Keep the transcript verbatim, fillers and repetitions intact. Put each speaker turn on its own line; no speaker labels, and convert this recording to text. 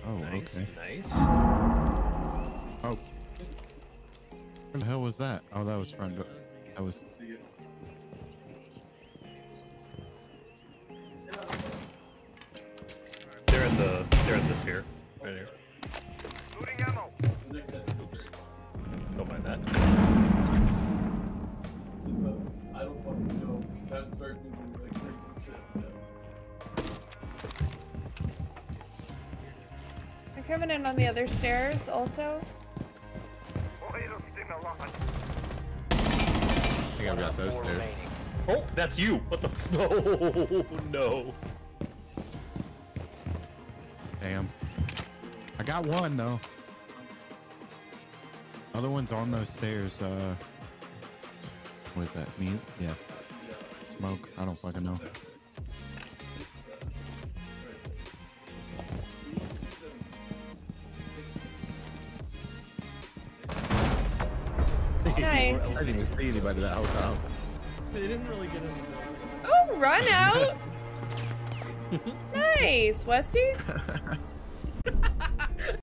Oh,
nice,
okay.
Nice.
Oh. Where the hell was that? Oh, that was front door. That was.
They're in the. They're in this here. Right here. Oops. Don't mind that.
I don't fucking know. That started doing like crazy shit.
They're coming in on the other stairs also.
I think I've got those two.
Oh, that's you. What the? No, no.
Damn. I got one though. Other one's on those stairs. Uh, what is that? Mute? Yeah. Smoke. I don't fucking know.
Nice.
I didn't even see anybody that whole time.
They didn't really get in.
Oh, run out. Nice, Westy.